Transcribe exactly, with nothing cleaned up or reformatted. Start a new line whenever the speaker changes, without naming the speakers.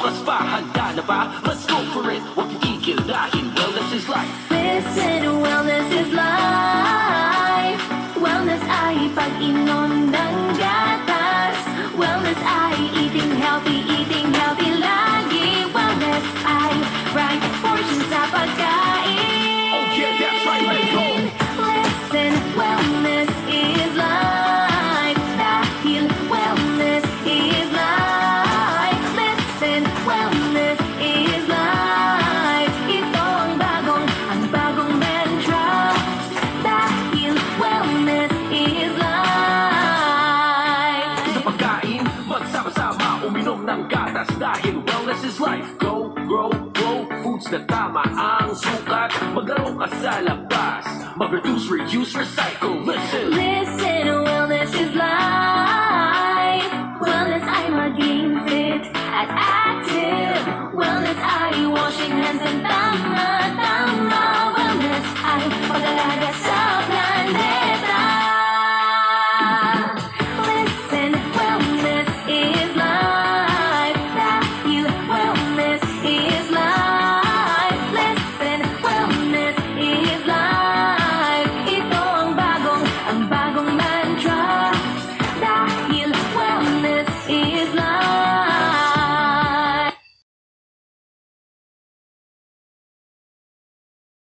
Breakfast pa, handa na ba? Let's go for it, huwag titigil dahil wellness is life.
Listen, wellness is life. Wellness ay pag-inom ng gatas. Wellness ay eating healthy, eating healthy lagi. Wellness ay right portion sa pagkain.
Oh yeah, that's right, let's go.
Listen, wellness is life. Dahil wellness is life. Listen, wellness is life. Ito ang bagong, ang bagong mantra. Dahil wellness is life.
Sa pagkain, magsama-sama, uminom ng gatas dahil wellness is life. Go, grow, grow, foods na tama ang sukat. Maglaro ka sa labas, mag-reduce, reuse, recycle. Listen,
Listen, wellness is life. Wellness ay maging fit at active. Wellness ay washing hands and tama.